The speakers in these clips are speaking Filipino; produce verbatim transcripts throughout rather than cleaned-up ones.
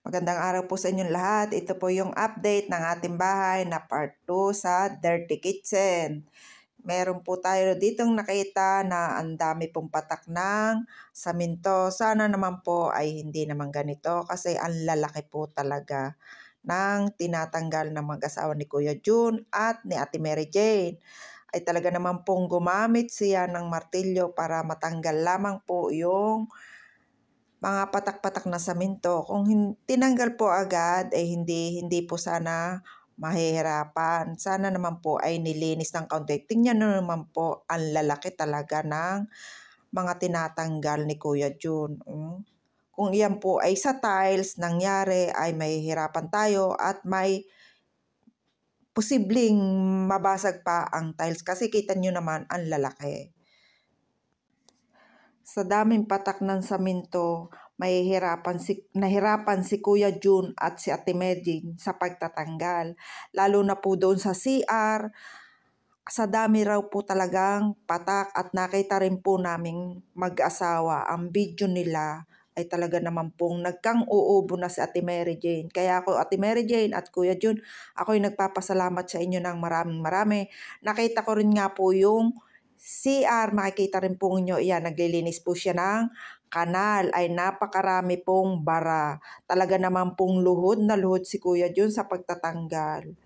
Magandang araw po sa inyong lahat. Ito po yung update ng ating bahay na part two sa Dirty Kitchen. Meron po tayo ditong nakita na ang dami pong patak ng saminto. Sana naman po ay hindi naman ganito kasi ang lalaki po talaga ng tinatanggal ng mag-asawa ni Kuya Jun at ni Ate Mary Jane. Ay talaga naman pong gumamit siya ng martilyo para matanggal lamang po yung mga patak-patak na saminto. Kung tinanggal po agad ay eh, hindi hindi po sana mahihirapan. Sana naman po ay nilinis ng kaunti. Tingnan nyo naman po ang lalaki talaga ng mga tinatanggal ni Kuya Jun. Um, kung iyan po ay sa tiles nangyari ay mahihirapan tayo at may posibleng mabasag pa ang tiles kasi kita nyo naman ang lalaki. Sa daming patak ng saminto, mahihirapan si, nahirapan si Kuya Jun at si Ate Medjing sa pagtatanggal. Lalo na po doon sa C R, sa dami raw po talagang patak at nakita rin po naming mag-asawa. Ang video nila ay talaga naman pong nagkang uubo na si Ate Mary Jane. Kaya ako, Ate Mary Jane at Kuya Jun, ako'y nagpapasalamat sa inyo ng maraming marami. Nakita ko rin nga po yung C R, makikita rin po nyo, yan, naglilinis po siya ng kanal, ay napakarami pong bara. Talaga naman pong luhod na luhod si Kuya Jun sa pagtatanggal.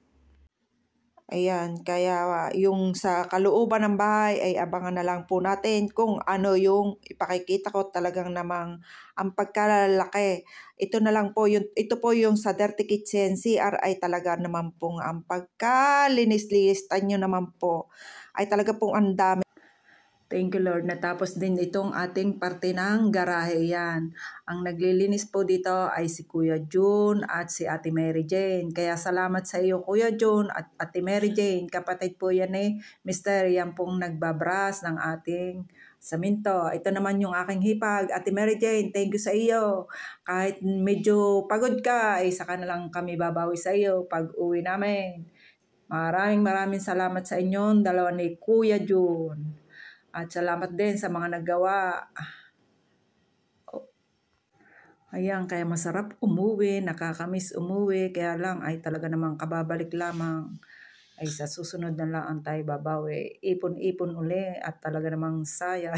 Ayan, kaya yung sa kalooban ng bahay ay abangan na lang po natin kung ano yung ipakikita ko talagang namang ang pagkalalaki. Ito na lang po, yung, ito po yung sa Dirty Kitchen C R ay talaga naman pong ang pagkalinis-linis. Tanyo naman po ay talaga pong ang dami. Thank you Lord. Natapos din itong ating parte ng garahe yan. Ang naglilinis po dito ay si Kuya Jun at si Ate Mary Jane. Kaya salamat sa iyo Kuya Jun at Ate Mary Jane. Kapatid po yan eh. Mister yan pong nagbabras ng ating saminto. Ito naman yung aking hipag. Ate Mary Jane, thank you sa iyo. Kahit medyo pagod ka, ay saka na lang kami babawi sa iyo pag uwi namin. Maraming maraming salamat sa inyong dalawa ni Kuya Jun. At salamat din sa mga naggawa. Oh. Ayan, kaya masarap umuwi, nakakamiss umuwi. Kaya lang ay talaga namang kababalik lamang. Ay sa susunod na lang tayo babawi. Ipon-ipon uli at talaga namang sayad.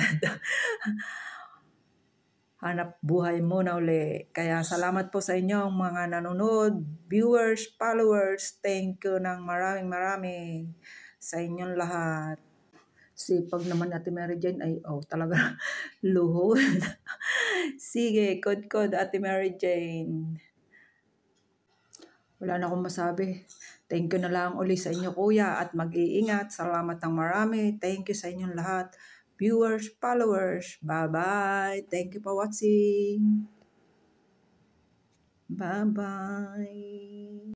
Hanap buhay muna uli. Kaya salamat po sa inyong mga nanonood, viewers, followers. Thank you ng maraming maraming sa inyong lahat. Sipag naman Ate Mary Jane ay oh talaga luhod. Sige, kod-kod Ate Mary Jane. Wala na akong masabi. Thank you na lang uli sa inyo kuya at mag-iingat. Salamat ng marami. Thank you sa inyong lahat. Viewers, followers. Bye-bye. Thank you for watching. Bye-bye.